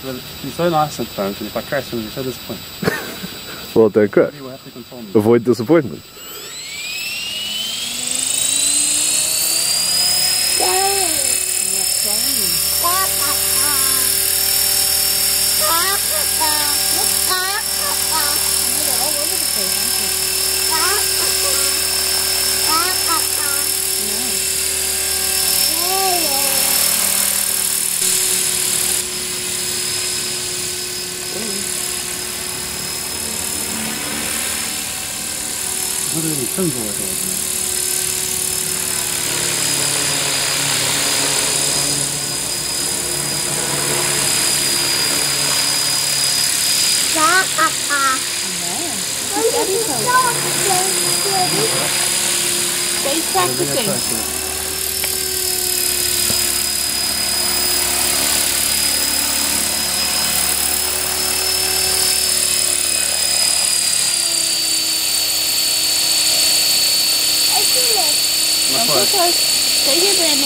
will be so nice at times, and if I crash, it will be so disappointing. Well, don't crash. You will have to control me. Avoid disappointment. What are the symbol of it? He's practicing. Don't go close. Stay here, Brandon.